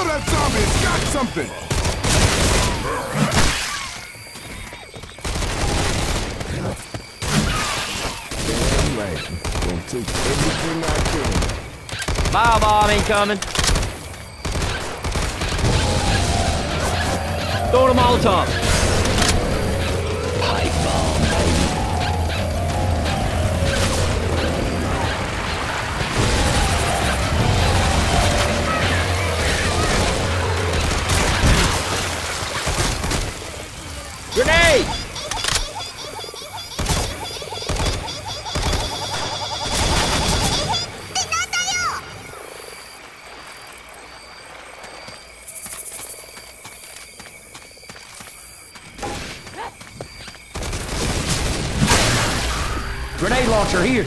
Kill that zombie! It's got something! Damn right. Gonna take everything I can. Bomb incoming. Throwing a Molotov. Pipe bomb, baby. Grenade! Grenade launcher here.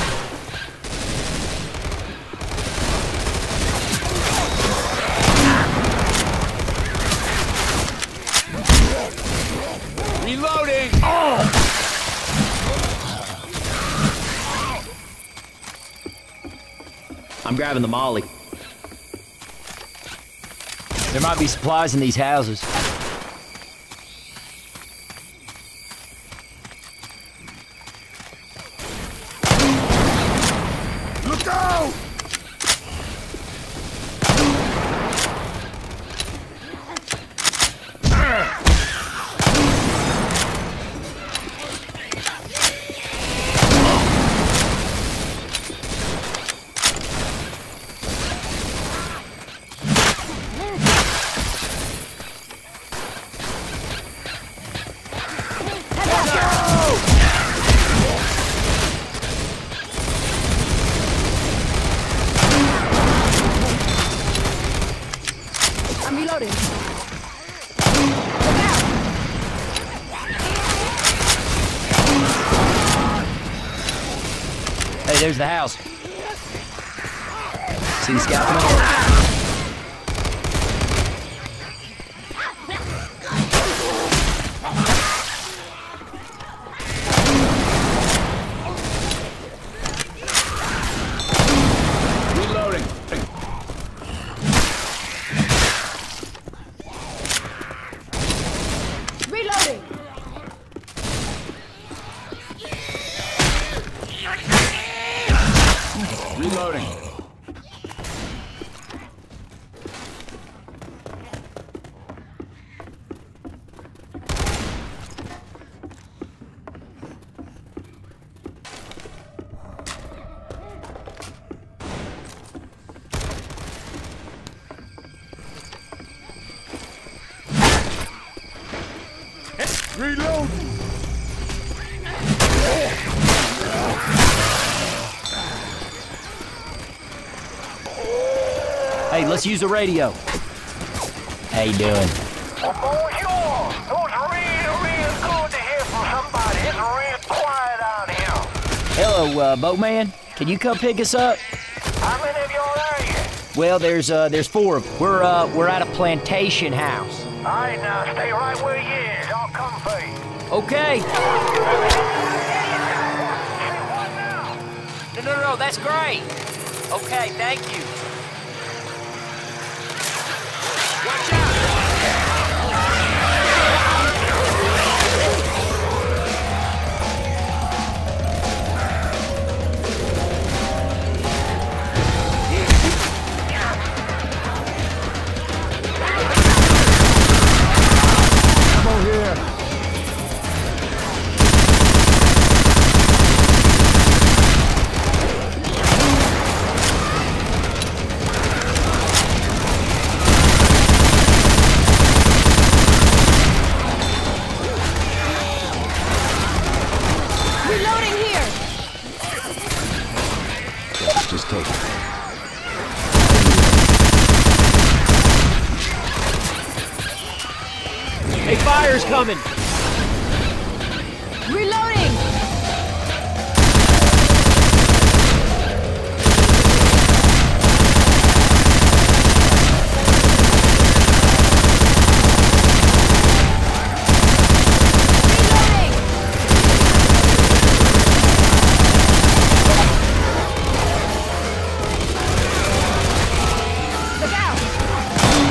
Reloading! Oh! I'm grabbing the molly. There might be supplies in these houses. Look out! I'm reloading. Hey, there's the house. See the scout coming? Reloading! Reloading. Reloading! Reload! Hey, let's use the radio. How you doing? Bonjour! It's real good to hear from somebody. It's real quiet out here. Hello, boatman. Can you come pick us up? How many of y'all are here? Well, there's 4 of them. We're at a plantation house. All right, now stay right where you is. I'll come for you. Okay. What now? No, that's great. Okay, thank you. Watch out! Come on here. Reloading here. Just take it. Hey, fire's coming. Reloading. Reloading. Look out.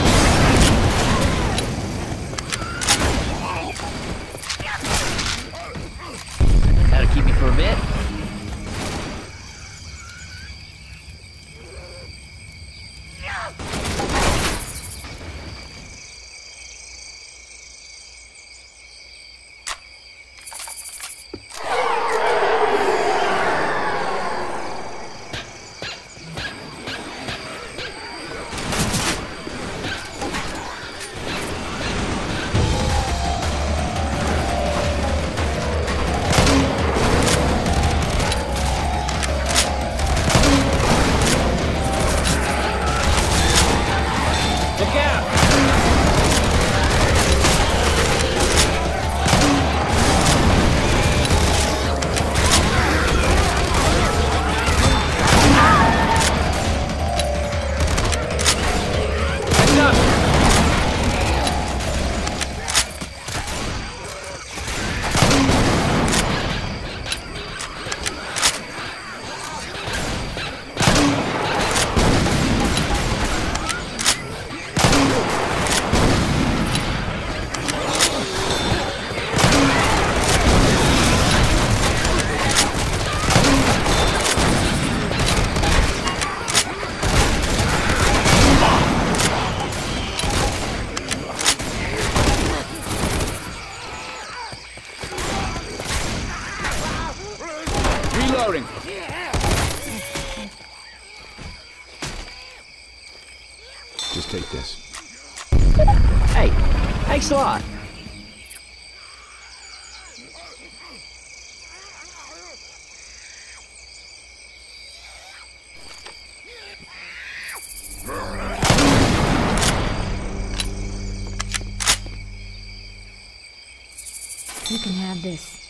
Just take this. Hey, thanks a lot. You can have this.